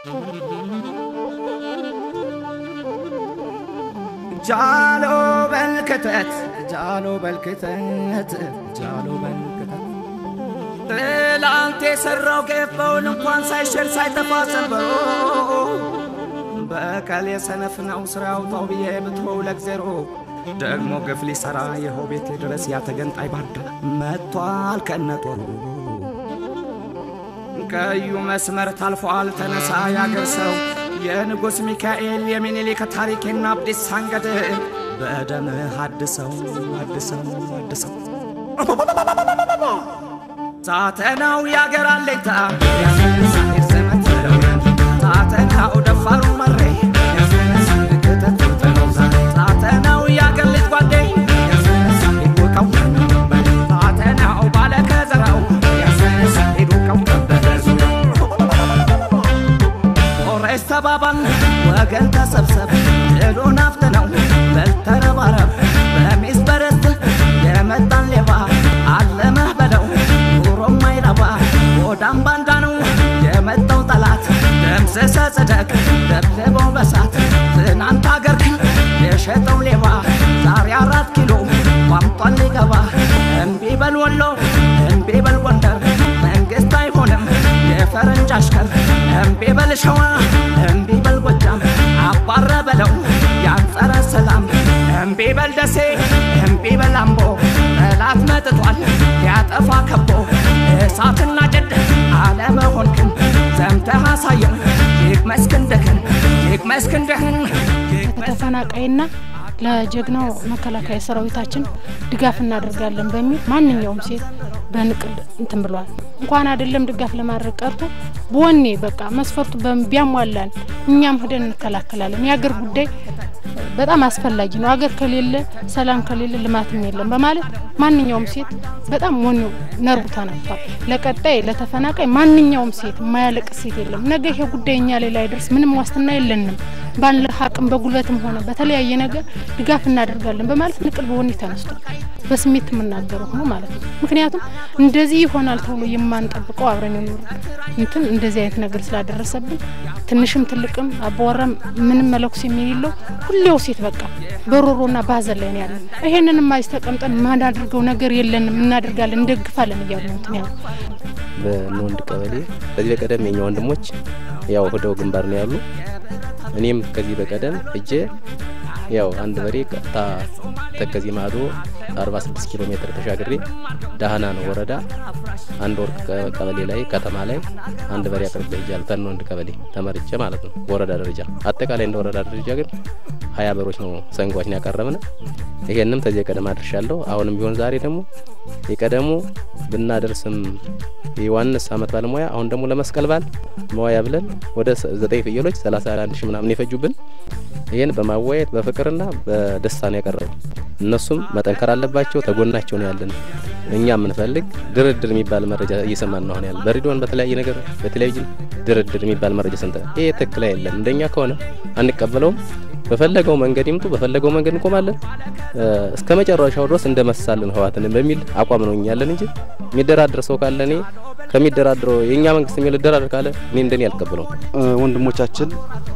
ጃሎ በልክተት ጃሎ በልክተት ጃሎ በልክተት ትላንት የሰራው ገፈውን እንኳን ሳይሽር ሳይጠፋ ሰንበሮ በቀል የሰነፍ ነው ስራው ተውብዬ ብትወው ለግዜሮ ደግሞ ግፍ ሊሰራ ይኸው ቤቴ ድረስ ያተገንጣይ ባርዳ መጥቷል ከነጦሩ ቀዩ መስመር ታልፏል ተነሳ ያገር ሰው የንጉስ ሚካኤል የሚኒሊክ ታሪክና አዲስ አንገድ በደም ሐድሰው ሳተናው ያገር አለታ ሳተናው ደፋሩ መሬ ሳተናው ያገር ልጅ ጓዴ ሳተናው ባለከዘራው ተባባል ወገን ተሰብሰብ ድሉን አፍተነው በልተረባረብ በሚስበረት የመጣን ሌባ አለመህ በለው ኑሮም አይረባ ወዳም ባንዳ ነው የመጣው ጠላት ደምሰሰ ጽደቅ ደብልበው በሳት ትናንት አገርክን የሸጠው ሌባ ዛሬ 4 ኪሎ ቋምጧል ሊገባ እምቢ በል ወሎ እምቢ በል ጎንደር መንግስት አይሆንም የፈረንጅ አሽከር እምቢ በል ሸዋ እምቢ በል ጎጃም አባረ በለው ያንጸረ ሰላም እምቢ በል ደሴ እምቢ በል አምቦ ጠላት መጥቷል ያጠፋ ከቦ እሳትና ጀድ አለመሆንክን ዘምተህ አሳየው ይቅመስክንደህን ተፈናቃይና ለጀግናው መከላከያ ሰራዊታችን ድጋፍ እናደርጋለን በሚል ማንኛውም ሴት በንቅል እንትን ብሏል እንኳን አይደለም ድጋፍ ለማድረግ ቀርቶ በወኔ በቃ መስፈርቱ ቢያሟላን እኛም ሄደን እንከላከላለን ያገር ጉዳይ በጣም አስፈላጊ ነው አገር ከሌለ ሰላም ከሌለ ልማትም የለም በማለት ማንኛውም ሴት በጣም ወኔው ነርቡ ተነፍቷል ለቀጣይ ለተፈናቃይ ማንኛውም ሴት ማያለቅ ሴት የለም ነገ ይሄ ጉዳይኛ ላይ አይደርስ ምንም ዋስትና የለንም ባለ ሀቅም በጉልበትም ሆነ በተለያየ ነገር ድጋፍ እናደርጋለን በማለት ንቅል በወኔ ተነስቷል በስሜት ምናገረው ነው ማለት ነው ምክንያቱም እንደዚህ ይሆናል ተብሎ የማንጠብቀው አብረን ነው እንትን እንደዚህ አይነት ነገር ስላደረሰብን ትንሽም ትልቅም አባወራም ምንም መለኩስ የሚለው ሁሌው ሴት በቃ በሮሮና ባዘን ላይ ያለው ይሄንንም ማይስተቀምጠን ማናደርገው ነገር የለንም እናደርጋለን እንደግፋለን ይያሉ እንትን ያለው በኖንድ ቀበሌ በዚህ በቀደም የኛ ወንድሞች ያው ሆደው ግንባር ነው ያሉ እኔም ከዚህ በቀደም እጄ ያው አንድ በሬ ተከዚ ማዶ 46 ኪሎ ሜትር ተሻግሬ ዳህና ነው ወረዳ አንድ ወርቅ ቀበሌ ላይ ከተማ ላይ አንድ በሬ አቅርቤ ይጃል ተኖንድ ቀበሌ ተመርጬ ማለት ነው ወረዳ ደረጃ አጠቃላይ እንደ ወረዳ ደረጃ ግን 20 በሮች ነው ሰንጓች ነው ያቀረብነ ይሄንም ተዚህ ቀደም አድርሻለሁ አሁንም ቢሆን ዛሬ ደግሞ የቀደሙ ብናደርስም የዋንስ አመት ባለሙያ አሁን ደግሞ ለመስቀል ባል መዋያ ብለን ወደ 9 ፍየሎች 31 ሺህ ምናምን ይፈጁብን ይሄን በማዋየት በፍቅርና በደስታ ነው ያቀረቡ እነሱም መጠንከር አለባቸው ተጎናቸው ነው ያለን እኛ ምንፈልግ ድርድር የሚባል መረጃ እየሰማን ነው ያለ በሬዲዮን በተለያየ ነገር በቴሌቪዥን ድርድር የሚባል መረጃ ሰንተ ይሄ ትክክል አይደለም እንደኛ ከሆነ አንቀበለውም በፈለገው መንገድ ይምጡ በፈለገው መንገድ እንቆማለን እስከመጨረሻው ድረስ እንደመሳለን ህዋትን በሚል አቋም ነው ያለን እንጂ የሚደራደር ሰው ካለ እኔ ከሚደራደረው የኛ መንግስት የሚደራደር ካለ እኔ እንደኔ አልቀበለው ወንድሞቻችን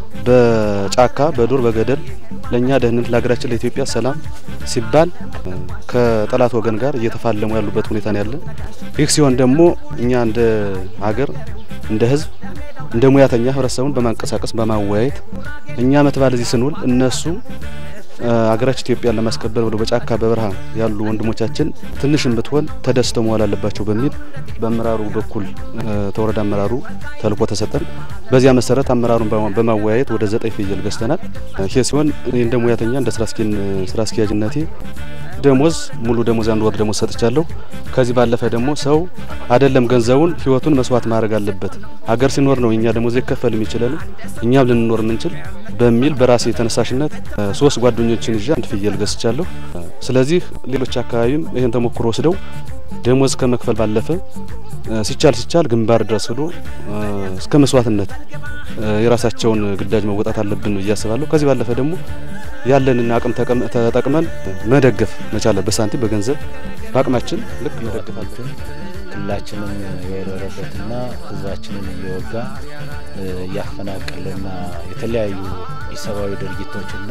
በጫካ በዱር በገደል ለኛ ደህንነት ለሀገራችን ለኢትዮጵያ ሰላም ሲባል ከጠላት ወገን ጋር እየተፋለሙ ያሉበት ሁኔታ ነው ያለ ይህ ሲሆን ደግሞ እኛ እንደ ሀገር እንደ ህዝብ እንደ ሙያተኛ ህብረተሰቡን በማንቀሳቀስ በማወያየት እኛ መተባል እዚህ ስንውል እነሱ ሀገራችን ኢትዮጵያ ለማስከበር ወደ በጫካ በበረሃ ያሉ ወንድሞቻችን ትንሽም ብትሆን ተደስተው መዋል አለባቸው በሚል በአመራሩ በኩል ተወረዳ አመራሩ ተልቆ ተሰጠን በዚያ መሰረት አመራሩን በማወያየት ወደ 9 ፍየል ገዝተናል ይሄ ሲሆን እንደ ሙያተኛ እንደ ስራ አስኪያጅነቴ ደሞዝ ሙሉ ደሞዝ አንድ ወር ደሞዝ ሰጥቻለሁ ከዚህ ባለፈ ደግሞ ሰው አይደለም ገንዘቡን ህይወቱን መስዋዕት ማድረግ አለበት ሀገር ሲኖር ነው እኛ ደሞዝ ይከፈል የሚችለው እኛም ልንኖር እንችል በሚል በራሴ ተነሳሽነት 3 ጓደኞችን ይዤ አንድ ፍየል ገዝቻለሁ ስለዚህ ሌሎች አካባቢም ይሄን ተሞክሮ ወስደው ደሞዝ ከመክፈል ባለፈ ሲቻል ግንባር ድረስ ሄዶ እስከ መስዋዕትነት የራሳቸውን ግዳጅ መወጣት አለብን ያስባለሁ ከዚህ ባለፈ ደግሞ ያለንን አቅም ተጠቅመን መደገፍ መቻል በሳንቲም በገንዘብ ባቅማችን ልክ መደገፍ አለብን ክልላችንን የወረረበትና ህዝባችንን እየወጋ ያፈናቀለና የተለያዩ ኢሰባዊ ድርጊቶችና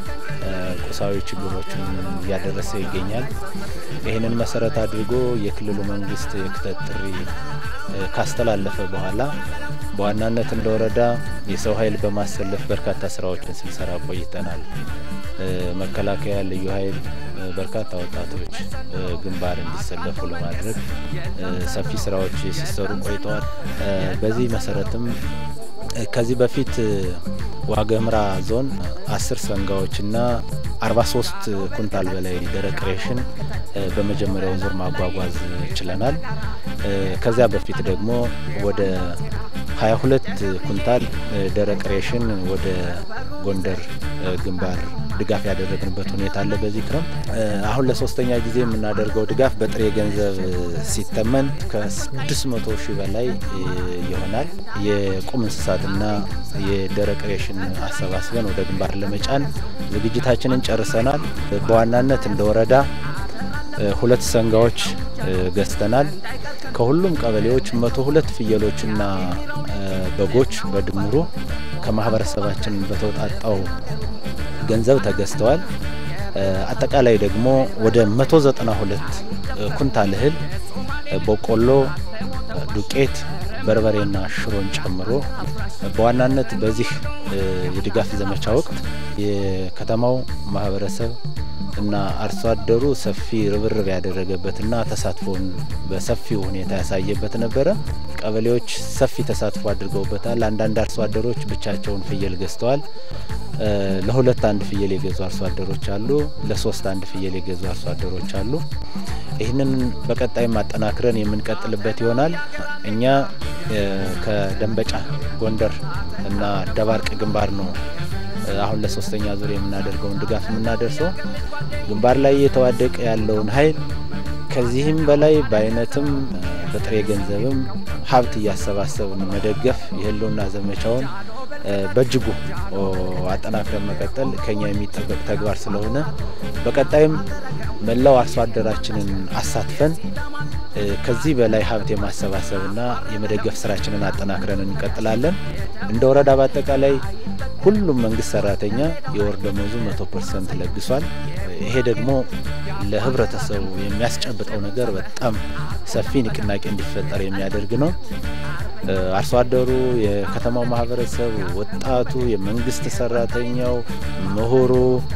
ቁሳዊ ችግሮችን ያደረሰ ይገኛል። ይሄንን መሰረት አድርጎ የክልሉ መንግስት የክተት ጥሪ ካስተላለፈ በኋላ በዋናነት እንደወረዳ የሰው ኃይል በማሰለፍ በርካታ ስራዎችን ስንሰራ ቆይተናል። መከላከያ ልዩ ኃይል በርካታ ወጣቶች ግንባር እንዲሰለፉ ለማድረግ ሰፊ ስራዎች ሲሰሩ ቆይተዋል። በዚህ መሰረትም ከዚህ በፊት ዋገምራ ዞን 10 ሰንጋዎችና 43 ኩንታል በላይ ደረቅ ሬሽን በመጀመሪያው ዙር ማጓጓዝ ችለናል። ከዚያ በፊት ደግሞ ወደ 22 ኩንታል ደረቅ ሬሽን ወደ ጎንደር ግንባር ድጋፍ ያደረግንበት ሁኔታ አለ። በዚህ ክረምት አሁን ለሶስተኛ ጊዜ የምናደርገው ድጋፍ በጥሬ ገንዘብ ሲተመን ከ600 ሺህ በላይ ይሆናል። የቁም እንስሳትና የደረቅ ሬሽን አሰባስበን ወደ ግንባር ለመጫን ዝግጅታችንን ጨርሰናል። በዋናነት እንደወረዳ 2 ሰንጋዎች ገዝተናል። ከሁሉም ቀበሌዎች 102 ፍየሎችና በጎች በድምሩ ከማህበረሰባችን በተውጣጣው ገንዘብ ተገዝተዋል። አጠቃላይ ደግሞ ወደ 192 ኩንታል እህል በቆሎ፣ ዱቄት፣ በርበሬና ሽሮን ጨምሮ በዋናነት በዚህ የድጋፍ ዘመቻ ወቅት የከተማው ማህበረሰብ እና አርሶ አደሩ ሰፊ ርብርብ ያደረገበትና ተሳትፎን በሰፊው ሁኔታ ያሳየበት ነበር። ቀበሌዎች ሰፊ ተሳትፎ አድርገውበታል። አንዳንድ አርሶ አደሮች ብቻቸውን ፍየል ገዝተዋል። ለ2 አንድ ፍየል የገዙ አርሶ አደሮች አሉ። ለ3 አንድ ፍየል የገዙ አርሶ አደሮች አሉ። ይህንን በቀጣይ ማጠናክረን የምንቀጥልበት ይሆናል። እኛ ከደንበጫ ጎንደር እና ደባርቅ ግንባር ነው አሁን ለሶስተኛ ዙር የምናደርገውን ድጋፍ የምናደርሰው። ግንባር ላይ የተዋደቀ ያለውን ኃይል ከዚህም በላይ በአይነትም በጥሬ ገንዘብም ሀብት እያሰባሰብን መደገፍ የህልውና ዘመቻውን በእጅጉ አጠናክረን መቀጠል ከኛ የሚጠበቅ ተግባር ስለሆነ በቀጣይም መላው አርሶ አደራችንን አሳትፈን ከዚህ በላይ ሀብት የማሰባሰብና የመደገፍ ስራችንን አጠናክረን እንቀጥላለን። እንደ ወረዳ በአጠቃላይ ሁሉም መንግስት ሰራተኛ የወር ደመወዙ 100% ለግሷል። ይሄ ደግሞ ለህብረተሰቡ የሚያስጨብጠው ነገር በጣም ሰፊ ንቅናቄ እንዲፈጠር የሚያደርግ ነው። አርሶ አደሩ፣ የከተማው ማህበረሰብ፣ ወጣቱ፣ የመንግስት ሰራተኛው፣ ምሁሩ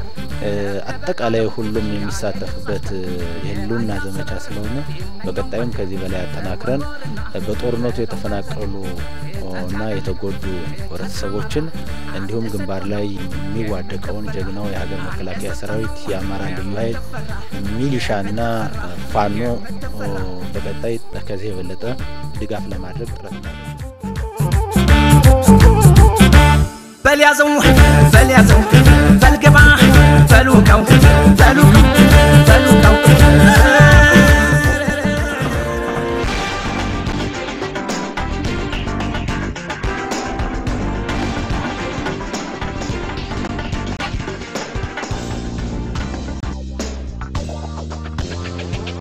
አጠቃላይ ሁሉም የሚሳተፍበት የህልውና ዘመቻ ስለሆነ በቀጣይም ከዚህ በላይ አጠናክረን በጦርነቱ የተፈናቀሉ እና የተጎዱ ህብረተሰቦችን እንዲሁም ግንባር ላይ የሚዋደቀውን ጀግናው የሀገር መከላከያ ሰራዊት፣ የአማራ ልዩ ኃይል፣ ሚሊሻና ፋኖ በቀጣይ ከዚህ የበለጠ ድጋፍ ለማድረግ ጥረት እናደርጋለን። በልያዘው በልገባ በሉቀው